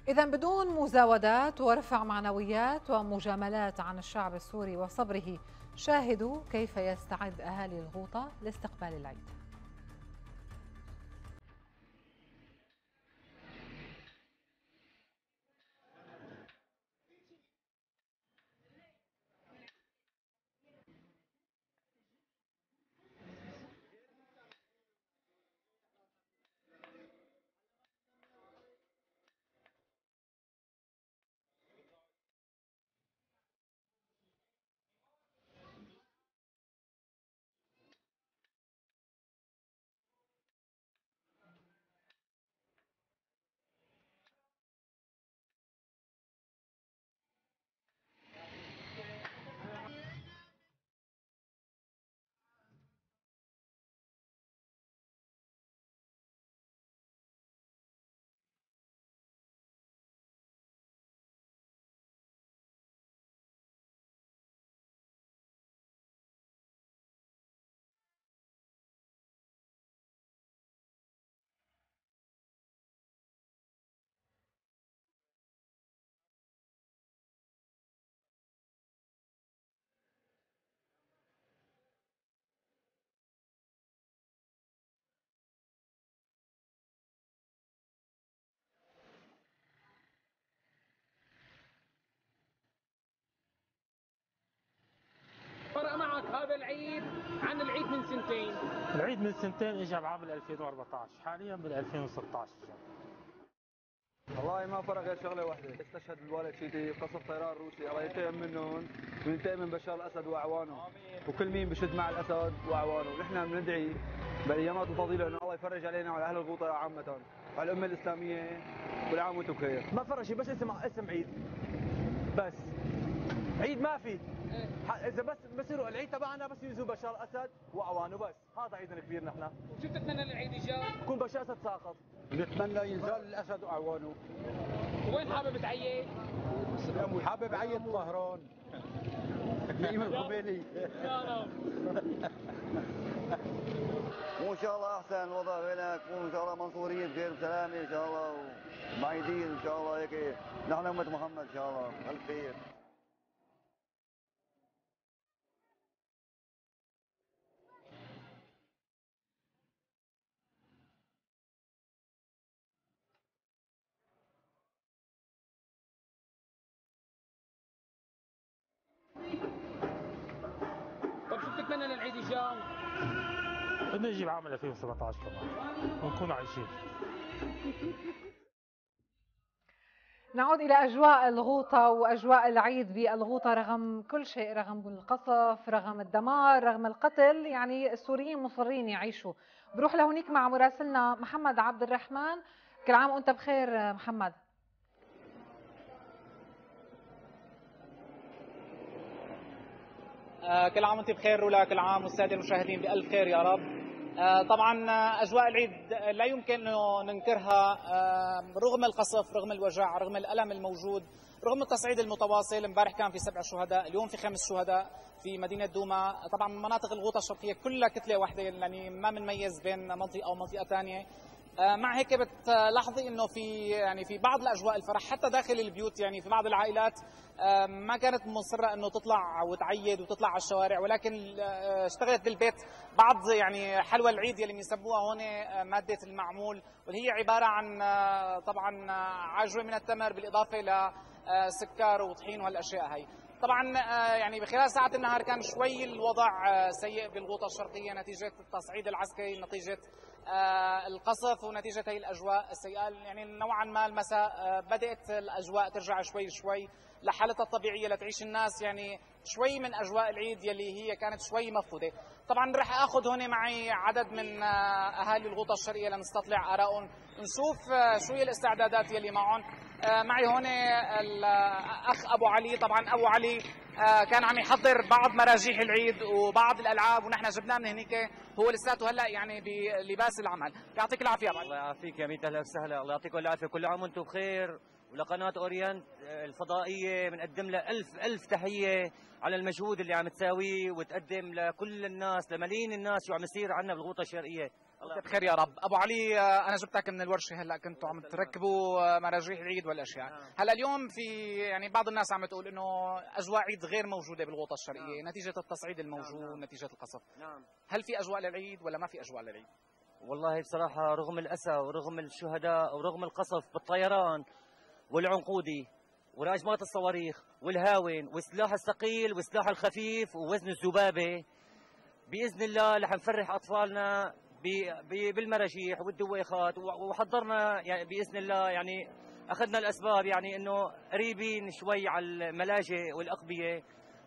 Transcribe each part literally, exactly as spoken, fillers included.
إذا بدون مزاودات ورفع معنويات ومجاملات عن الشعب السوري وصبره، شاهدوا كيف يستعد أهالي الغوطة لاستقبال العيد. فرق معك هذا العيد عن العيد من سنتين؟ العيد من سنتين اجى بعام ألفين وأربعطعش، حاليا بال ألفين وستطعش. والله ما فرق غير شغله واحده، استشهد الوالد شيتي قصف طيران روسي، الله ينتقم منهم وينتقم من بشار الاسد واعوانه، وكل مين بشد مع الاسد واعوانه، ونحن بندعي بالايامات الفضيله انه الله يفرج علينا وعلى اهل الغوطه عامه، وعلى الامه الاسلاميه، كل عام وانتم بخير. ما فرق شيء، بس اسم اسم عيد بس. عيد ما في، اذا بس بصيروا العيد تبعنا بس ينزلوا بشار الاسد واعوانه بس، هذا عيدنا الكبير نحن. وشو بتتمنى للعيد الجاي؟ يكون بشار الاسد ساقط. نتمنى ينزل الاسد واعوانه. وين حابب تعيد؟ حابب عيد طهران ميم القبيلي. يا رب. وان شاء الله احسن الوضع هناك، وان شاء الله منصورين بخير وسلامه ان شاء الله، ومعيدين ان شاء الله هيك، نحن امه محمد ان شاء الله، الف خير. طيب شو بتتمنى للعيد الجاي؟ بدنا نجيب عام ألفين وسبعطعش كمان ونكون عايشين. نعود إلى أجواء الغوطة وأجواء العيد بالغوطة رغم كل شيء، رغم القصف، رغم الدمار، رغم القتل، يعني السوريين مصرين يعيشوا. بروح لهونيك مع مراسلنا محمد عبد الرحمن. كل عام وأنت بخير محمد. كل عام وانت بخير رولا، كل عام والساده المشاهدين بألف خير يا رب. طبعا اجواء العيد لا يمكن انه ننكرها، رغم القصف، رغم الوجع، رغم الالم الموجود، رغم التصعيد المتواصل. امبارح كان في سبع شهداء، اليوم في خمس شهداء في مدينه دوما. طبعا مناطق الغوطه الشرقيه كلها كتله واحده، يعني ما بنميز بين منطقه او منطقه ثانيه. مع هيك بتلاحظي انه في يعني في بعض الاجواء الفرح حتى داخل البيوت، يعني في بعض العائلات ما كانت مصره انه تطلع وتعيد وتطلع على الشوارع، ولكن اشتغلت بالبيت بعض يعني حلوى العيد يلي بيسموها هون ماده المعمول، واللي هي عباره عن طبعا عجوه من التمر بالاضافه لسكر وطحين وهالاشياء هي. طبعا يعني بخلال ساعات النهار كان شوي الوضع سيء بالغوطه الشرقيه نتيجه التصعيد العسكري، نتيجه القصف، ونتيجه هي الاجواء السيئه. يعني نوعا ما المساء بدات الاجواء ترجع شوي شوي لحالتها الطبيعيه لتعيش الناس يعني شوي من اجواء العيد يلي هي كانت شوي مفقوده. طبعا رح اخذ هون معي عدد من اهالي الغوطه الشرقيه لنستطلع ارائهم، نشوف شو هي الاستعدادات يلي معهم. معي هون الاخ ابو علي. طبعا ابو علي كان عم يحضر بعض مراجيح العيد وبعض الالعاب ونحن جبناه من هنيك، هو لساته هلا يعني بلباس العمل. يعطيك العافيه ابو علي. الله يعافيك يا ميت، اهلا وسهلا، الله يعطيكم العافيه، كل عام وانتم بخير، ولقناة أورينت الفضائية بنقدم لها ألف ألف تحية على المجهود اللي عم تساويه، وتقدم لكل الناس لملايين الناس شو عم يصير عنا بالغوطة الشرقية. الله بخير يا رب. ابو علي، انا جبتك من الورشه، هلا كنتوا عم تركبوا مراجيح العيد والاشياء. هلا اليوم في يعني بعض الناس عم تقول انه اجواء عيد غير موجوده بالغوطه الشرقيه نتيجه التصعيد الموجود، نتيجه القصف. نعم. هل في اجواء للعيد ولا ما في اجواء للعيد؟ والله بصراحه رغم الاسى ورغم الشهداء ورغم القصف بالطيران والعنقودي وراجمات الصواريخ والهاون والسلاح الثقيل والسلاح الخفيف ووزن الذبابه، باذن الله رح نفرح اطفالنا بالمراجيح والدويخات، وحضرنا يعني باذن الله، يعني اخذنا الاسباب، يعني انه قريبين شوي على الملاجئ والاقبيه،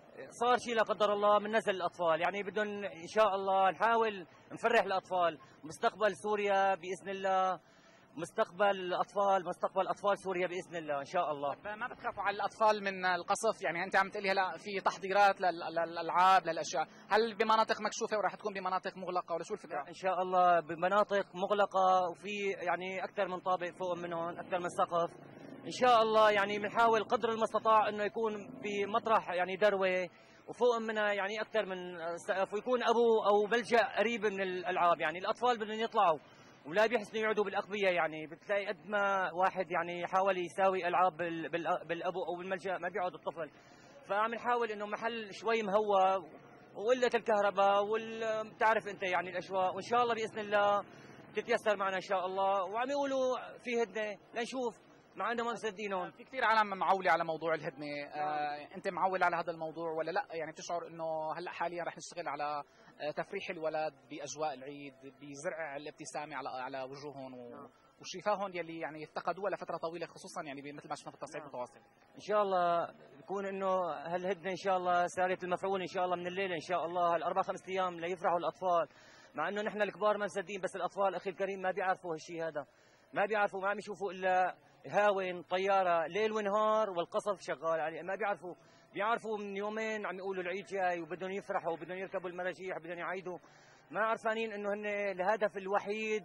صار شيء لا قدر الله من نزل الاطفال، يعني بدهم ان شاء الله نحاول نفرح الاطفال. مستقبل سوريا باذن الله، مستقبل الاطفال، مستقبل اطفال سوريا باذن الله ان شاء الله. ما بتخافوا على الاطفال من القصف؟ يعني انت عم تقلي هلا في تحضيرات للالعاب للاشياء، هل بمناطق مكشوفه وراح تكون بمناطق مغلقه ولا شو الفكره؟ ان شاء الله بمناطق مغلقه، وفي يعني اكثر من طابق فوق منهم، اكثر من سقف ان شاء الله. يعني بنحاول قدر المستطاع انه يكون في مطرح يعني دروه وفوق منها يعني اكثر من سقف، ويكون ابو او ملجا قريب من الالعاب. يعني الاطفال بدهم يطلعوا ولا بيحسنوا يقعدوا بالاقبيه، يعني بتلاقي قد ما واحد يعني حاول يساوي العاب بالابو او بالملجا ما بيقعد الطفل. فعم نحاول انه محل شوي مهوى وقله الكهرباء وبتعرف انت يعني الاجواء، وان شاء الله باذن الله تتيسر معنا ان شاء الله. وعم يقولوا في هدنه لنشوف، مع انه ما مصدقينهم. في كثير عالم معولة على موضوع الهدنه، آه، انت معول على هذا الموضوع ولا لا؟ يعني بتشعر انه هلا حاليا رح نشتغل على تفريح الولد باجواء العيد، بزرع الابتسامه على على وجوههم و... وشفاهم يلي يعني افتقدوها لفتره طويله، خصوصا يعني مثل ما شفنا في التصعيد المتواصل. ان شاء الله بكون انه هالهدنه ان شاء الله ساريه المفعول ان شاء الله من الليله ان شاء الله، هالاربع خمس ايام ليفرحوا الاطفال، مع انه نحن الكبار ما مصدقين، بس الاطفال اخي الكريم ما بيعرفوا هالشيء هذا، ما بيعرفوا، ما عم يشوفوا الا هاون طياره ليل ونهار والقصف شغال عليه، ما بيعرفوا. بيعرفوا من يومين عم يقولوا العيد جاي وبدهم يفرحوا وبدهم يركبوا المراجيح وبدهم يعيدوا، ما عرفانين انه هن الهدف الوحيد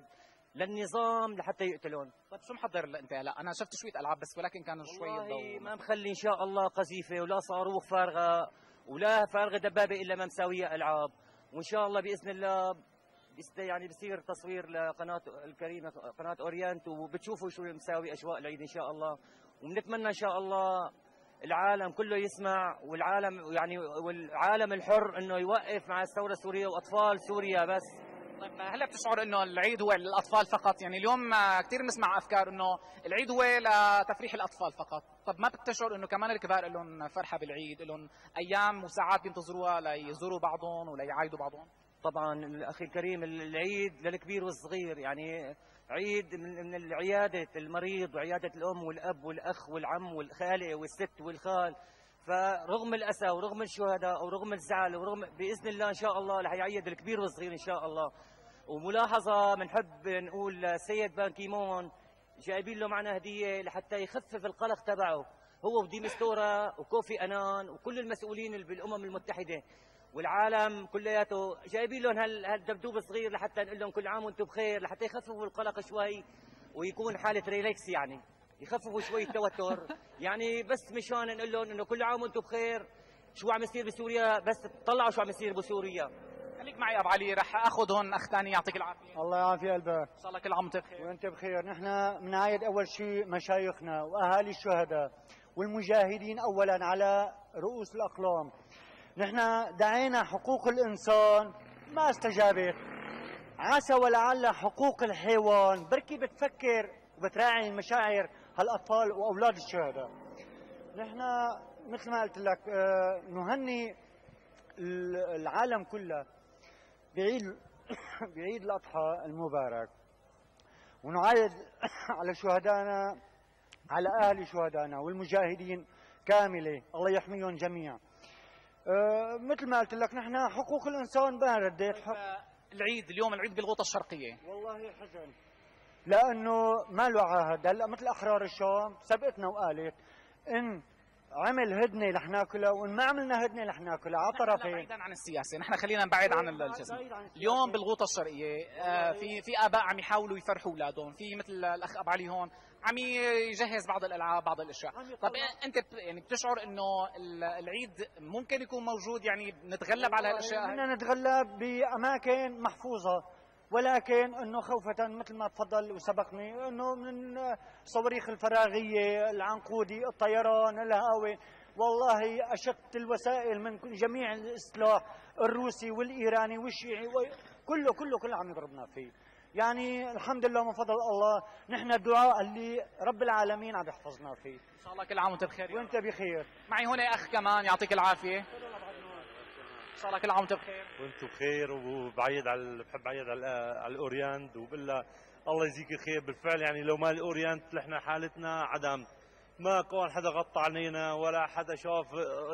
للنظام لحتى يقتلون. طيب شو محضر انت هلا؟ انا شفت شويه العاب بس ولكن كانوا شوي والله ما مخلي ان شاء الله قذيفه ولا صاروخ فارغه ولا فارغه دبابه الا ما مساويه العاب، وان شاء الله باذن الله يعني بصير تصوير لقناه الكريمه قناه اورينت، وبتشوفوا شو مساوي اجواء العيد ان شاء الله. وبنتمنى ان شاء الله العالم كله يسمع، والعالم يعني والعالم الحر انه يوقف مع الثوره السوريه واطفال سوريا بس. طيب هلا بتشعر انه العيد هو للاطفال فقط؟ يعني اليوم كثير بنسمع افكار انه العيد هو لتفريح الاطفال فقط، طب ما بتشعر انه كمان الكبار لهم فرحه بالعيد، لهم ايام وساعات بينتظروها ليزوروا بعضهم ولا يعايدوا بعضهم؟ طبعا اخي الكريم العيد للكبير والصغير، يعني عيد من عياده المريض وعياده الام والاب والاخ والعم والخاله والست والخال. فرغم الاسى ورغم الشهداء ورغم الزعل ورغم باذن الله ان شاء الله رح يعيد الكبير والصغير ان شاء الله. وملاحظه بنحب نقول للسيد بان كيمون، جايبين له معنا هديه لحتى يخفف القلق تبعه، هو ودي مستورة وكوفي انان وكل المسؤولين بالامم المتحده والعالم كلياته، جايبين لهم هالدبدوب الصغير لحتى نقول لهم كل عام وانتم بخير، لحتى يخففوا القلق شوي ويكون حاله ريلاكس، يعني يخففوا شوي التوتر، يعني بس مشان نقول لهم انه كل عام وانتم بخير، شو عم يصير بسوريا بس طلعوا شو عم يصير بسوريا. خليك معي ابو علي، رح اخذ هون اخ ثاني يعطيك العافيه. الله يعافي قلبك. ان شاء الله كل عام وانت بخير. وانت بخير. نحن بنعايد اول شيء مشايخنا واهالي الشهداء والمجاهدين اولا على رؤوس الاقلام. نحن دعينا حقوق الانسان ما استجابت، عسى ولعل حقوق الحيوان بركي بتفكر وبتراعي مشاعر هالاطفال واولاد الشهداء. نحن مثل ما قلت لك نهني العالم كله بعيد بعيد الاضحى المبارك، ونعايد على شهدائنا، على اهل شهدائنا والمجاهدين كامله، الله يحميهم جميعا. أه مثل ما قلت لك نحن حقوق الانسان ما رديت حق. العيد اليوم العيد بالغوطه الشرقيه والله حزن، لانه ما له عهد. هلا مثل احرار الشام سبقتنا وقالت ان عمل هدنه رح ناكلها، وان ما عملنا هدنه رح ناكلها على طرفين. بعيدا عن السياسه، نحن خلينا نبعد عن الجسم. اليوم بالغوطه الشرقيه آه في في اباء عم يحاولوا يفرحوا اولادهم، في مثل الاخ ابو علي هون عم يجهز بعض الالعاب بعض الاشياء. طب انت يعني بتشعر انه العيد ممكن يكون موجود، يعني نتغلب على هالاشياء؟ بدنا نتغلب باماكن محفوظه، ولكن انه خوفة مثل ما تفضل وسبقني انه من صواريخ الفراغيه، العنقودي، الطيران، الهاوي، والله اشقت الوسائل من جميع السلاح الروسي والايراني والشيعي كله كله كله عم يضربنا فيه. يعني الحمد لله من فضل الله نحن الدعاء اللي رب العالمين عم يحفظنا فيه. ان شاء الله كل عام وانت بخير. وانت بخير. معي هون اخ كمان يعطيك العافيه. ان شاء الله كل عام وانت بخير. وانتم بخير، وبعيد على بحب بعيد على على الاورينت، وبقول لها الله يجزيك الخير. بالفعل يعني لو ما الاورينت نحن حالتنا عدم، ما كان حدا غطى علينا ولا حدا شاف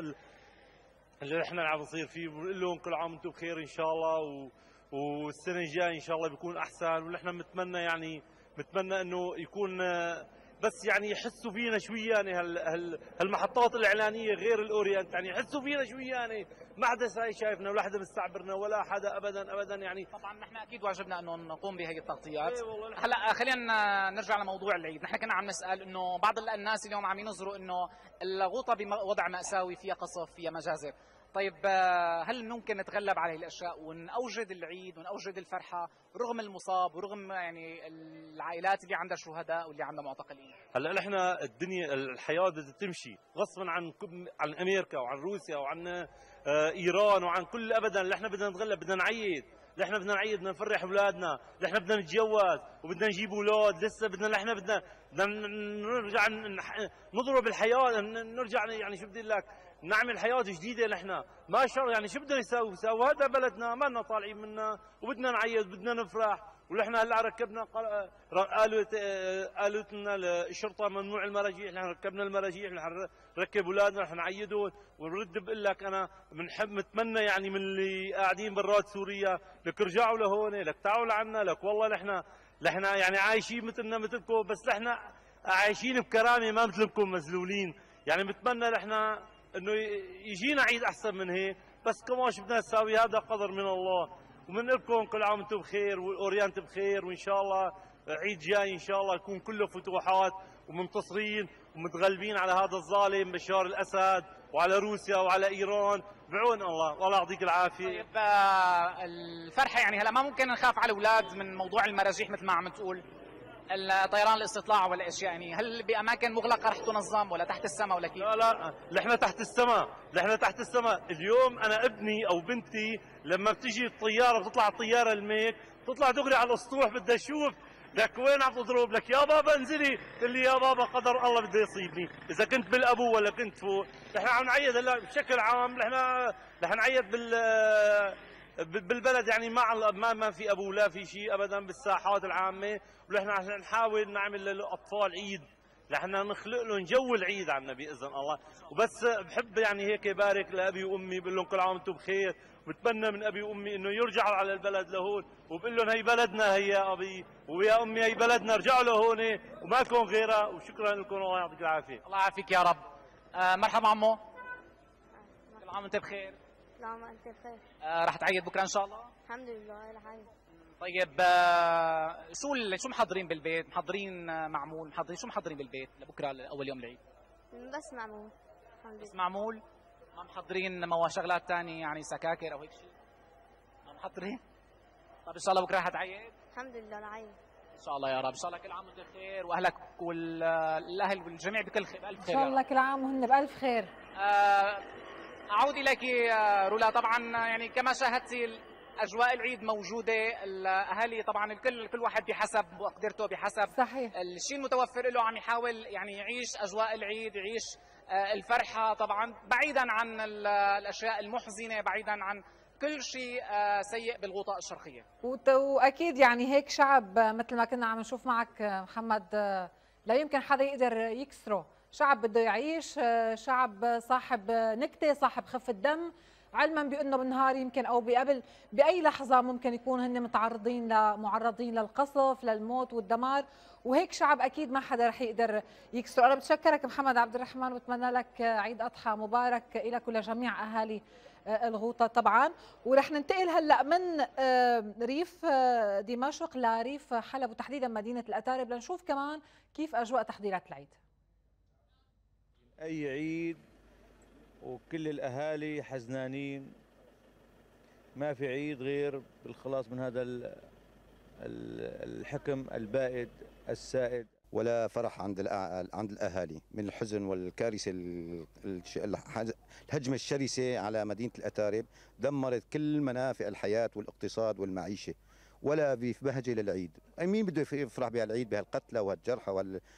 اللي نحن عم نصير فيه. بقول لهم كل عام وانتم بخير ان شاء الله، و والسنه الجايه ان شاء الله بيكون احسن. ونحن بنتمنى يعني بنتمنى انه يكون بس يعني يحسوا فينا شوي، يعني هال هالمحطات الاعلانيه غير الاورينت، يعني يحسوا فينا شوي، يعني ما حدا شايفنا ولا حدا مستعبرنا ولا حدا ابدا ابدا. يعني طبعا نحن اكيد واجبنا انه نقوم بهي التغطيات. هلا خلينا نرجع لموضوع العيد. نحن كنا عم نسال انه بعض الناس اليوم عم ينظروا انه الغوطه بوضع ماساوي، فيها قصف، فيها مجازر. طيب هل ممكن نتغلب على هذه الاشياء ونأوجد العيد ونأوجد الفرحه رغم المصاب ورغم يعني العائلات اللي عندها شهداء واللي عندها معتقلين؟ هلا نحن الدنيا الحياه بدها تمشي غصبا عن عن امريكا وعن روسيا وعن ايران وعن كل ابدا. نحن بدنا نتغلب، بدنا نعيد، نحن بدنا نعيد، بدنا نفرح اولادنا، نحن بدنا نتجوز وبدنا نجيب اولاد لسه، بدنا نحن بدنا بدنا نرجع نضرب الحياه، نرجع يعني شو بدي لك نعمل حياه جديده. نحن ما شاء يعني شو بدنا نسوي سوي هذا بلدنا، ما لنا طالعين منه، وبدنا نعيد بدنا نفرح. ونحن هلا ركبنا قالوا قالوا لنا الشرطه ممنوع المراجيح، نحن ركبنا المراجيح، نحن نركب اولادنا، نحن نعيدهم. ونرد بقول لك انا بنحب نتمنى يعني من اللي قاعدين برات سوريا لك ارجعوا لهون، لك تعالوا لعنا، لك والله نحن نحن يعني عايشين مثلنا مثلكم، بس نحن عايشين بكرامه ما مثلكم مذلولين. يعني بتمنى نحن انه يجينا عيد احسن من هيك، بس كمان شو بدنا نساوي، هذا قدر من الله. ومن لكم كل عام وانتم بخير والاورينت بخير، وان شاء الله عيد جاي ان شاء الله يكون كله فتوحات ومنتصرين ومتغلبين على هذا الظالم بشار الاسد وعلى روسيا وعلى ايران بعون الله. والله يعطيك العافيه. طيب الفرحه يعني هلا ما ممكن نخاف على الاولاد من موضوع المراجيح مثل ما عم تقول، الطيران الاستطلاع ولا اشياء، يعني هل باماكن مغلقه رح تنظم ولا تحت السماء ولا كيف؟ لا لا نحن تحت السماء، نحن تحت السماء. اليوم انا ابني او بنتي لما بتجي الطياره بتطلع الطياره الميك بتطلع دغري على الاسطوح بدها تشوف لك وين عم تضرب، لك يا بابا انزلي، تقول لي يا بابا قدر الله بده يصيبني اذا كنت بالابو ولا كنت فوق. نحن عم نعيد هلا بشكل عام، نحن رح نعيد بال بالبلد، يعني ما ما ما في ابو لا في شيء ابدا بالساحات العامه. ونحن رح نحاول نعمل للاطفال عيد، رح نخلق لهم جو العيد عنا باذن الله. وبس بحب يعني هيك بارك لابي وامي، بقول لهم كل عام وانتم بخير، وبتمنى من ابي وامي انه يرجعوا على البلد لهون، وبقول لهم هي بلدنا هي يا ابي ويا امي، هي بلدنا، ارجعوا لهون وماكم غيرها. وشكرا لكم، الله يعطيك العافيه. الله يعافيك يا رب. آه مرحبا عمو. كل عام وانت بخير. كل عام وانت بخير. آه رح تعيد بكره ان شاء الله؟ الحمد لله رح اعيد. طيب آه شو شو محضرين بالبيت؟ محضرين آه معمول، محضرين شو محضرين بالبيت لبكره اول يوم العيد؟ بس معمول الحمد لله. بس معمول؟ ما محضرين موا شغلات ثانيه يعني سكاكر او هيك شيء؟ ما محضرين؟ طيب ان شاء الله بكره حتعيد؟ الحمد لله رح اعيد. ان شاء الله يا رب، ان شاء الله كل عام وانت بخير واهلك والاهل والجميع بكل خير بالف خير. ان شاء الله كل عام وهن بالف خير. آه اعود اليك رولا. طبعا يعني كما شاهدتي اجواء العيد موجوده، الاهالي طبعا الكل كل واحد بحسب مقدرته بحسب صحيح الشيء المتوفر له عم يحاول يعني يعيش اجواء العيد، يعيش الفرحه طبعا بعيدا عن الاشياء المحزنه، بعيدا عن كل شيء سيء بالغوطه الشرقيه. واكيد يعني هيك شعب مثل ما كنا عم نشوف معك محمد لا يمكن حدا يقدر يكسره، شعب بده يعيش، شعب صاحب نكته، صاحب خفه دم، علما بانه بالنهار يمكن او بقبل باي لحظه ممكن يكون هن متعرضين لمعرضين للقصف للموت والدمار، وهيك شعب اكيد ما حدا رح يقدر يكسره. انا بتشكرك محمد عبد الرحمن وبتمنى لك عيد اضحى مبارك لك ولجميع اهالي الغوطه طبعا. ورح ننتقل هلا من ريف دمشق لريف حلب وتحديدا مدينه الاتارب لنشوف كمان كيف اجواء تحضيرات العيد. اي عيد وكل الاهالي حزنانين، ما في عيد غير بالخلاص من هذا الحكم البائد السائد. ولا فرح عند عند الاهالي من الحزن والكارثه، الهجمه الشرسه على مدينه الاتارب دمرت كل منافع الحياه والاقتصاد والمعيشه، ولا في بهجه للعيد. مين بده يفرح بهالعيد بهالقتلى وهالجرحى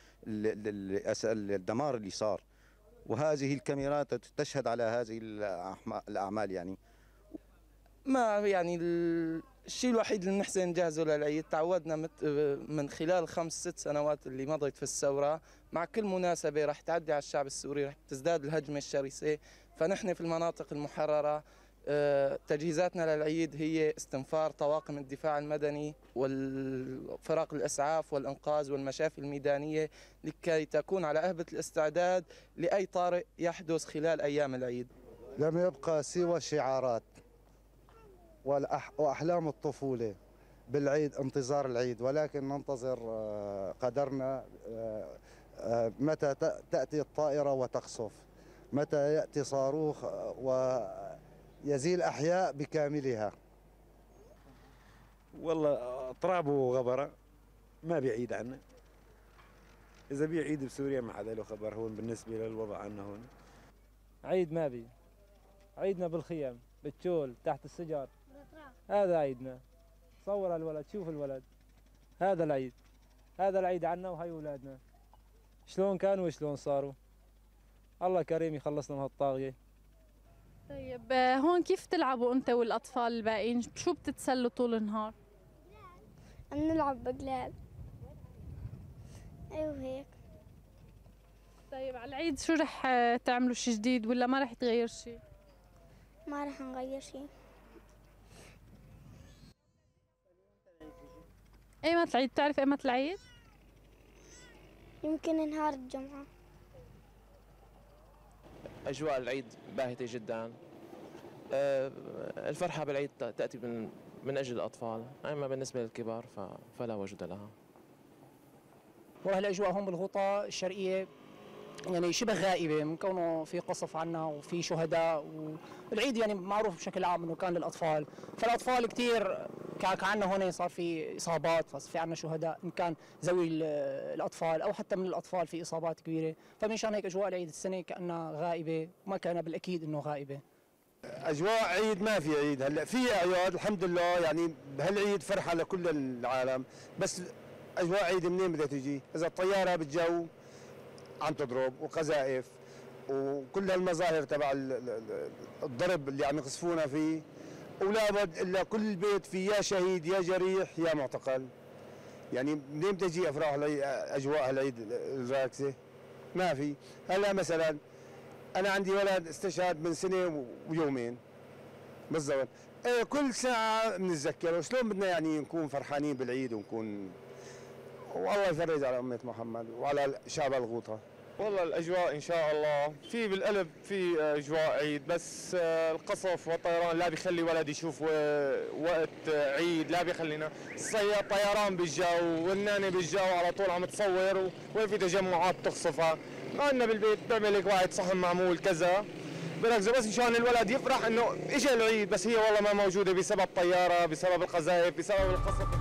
والدمار اللي صار؟ وهذه الكاميرات تشهد على هذه الاعمال. يعني ما يعني الشيء الوحيد اللي بنحسن نجهزه للعيد، تعودنا من خلال خمس ست سنوات اللي مضت في الثورة، مع كل مناسبة رح تعدي على الشعب السوري رح تزداد الهجمة الشرسة. فنحن في المناطق المحررة تجهيزاتنا للعيد هي استنفار طواقم الدفاع المدني والفرق الإسعاف والإنقاذ والمشافي الميدانية لكي تكون على أهبة الاستعداد لأي طارئ يحدث خلال أيام العيد. لم يبقى سوى شعارات وأحلام الطفولة بالعيد، انتظار العيد، ولكن ننتظر قدرنا متى تأتي الطائرة وتقصف، متى يأتي صاروخ ويزيل أحياء بكاملها. والله طراب وغبرة ما بيعيد عنا، إذا بيعيد بسوريا ما حدا له خبر هون بالنسبة للوضع عنا هون. عيد ما بي، عيدنا بالخيام بالتول تحت السجر، هذا عيدنا. صور الولد، شوف الولد، هذا العيد، هذا العيد عنا وهي اولادنا شلون كانوا وشلون صاروا. الله كريم يخلصنا من هالطاغيه. طيب هون كيف تلعبوا انت والاطفال الباقيين؟ شو بتتسلوا طول النهار؟ نلعب بقلال. ايوه هيك. طيب على العيد شو رح تعملوا شيء جديد ولا ما رح يتغير شيء؟ ما رح نغير شيء. ايمت العيد؟ بتعرف ايمت العيد؟ يمكن نهار الجمعة. أجواء العيد باهتة جدا. الفرحة بالعيد تأتي من من أجل الأطفال، أما بالنسبة للكبار فلا وجود لها. والأجواء هون بالغوطة الشرقية يعني شبه غائبة من كونه في قصف عنا وفي شهداء، والعيد يعني معروف بشكل عام انه كان للاطفال، فالاطفال كثير كان عندنا هون صار في اصابات، في عندنا شهداء ان كان ذوي الاطفال او حتى من الاطفال في اصابات كبيره، فمشان هيك اجواء العيد السنه كانها غائبه، وما كان بالاكيد انه غائبه. اجواء عيد ما في عيد، هلا في اعياد الحمد لله، يعني بهالعيد فرحه لكل العالم، بس اجواء عيد منين بدها تجي؟ اذا الطياره بالجو عم تضرب وقذائف وكل هالمظاهر تبع الضرب اللي عم يقصفونا فيه، ولابد الا كل بيت فيه يا شهيد يا جريح يا معتقل. يعني منين بدها تجي افراح اجواء هالعيد الراكسه؟ ما في. هلا مثلا انا عندي ولد استشهد من سنه ويومين بالضبط، ايه كل ساعه بنتذكره. شلون بدنا يعني نكون فرحانين بالعيد ونكون، والله يفرج على أمة محمد وعلى شعب الغوطة. والله الأجواء إن شاء الله في بالقلب، في أجواء عيد، بس القصف والطيران لا بيخلي ولد يشوف وقت عيد، لا بيخلينا. الصياد طيران بالجو والنانة بالجو على طول عم تصور، وين في تجمعات تقصفها. ما عندنا بالبيت بتعمل لك واحد صحن معمول كذا بركزوا بس مشان الولد يفرح إنه إجا العيد، بس هي والله ما موجودة بسبب طيارة، بسبب القذائف، بسبب القصف.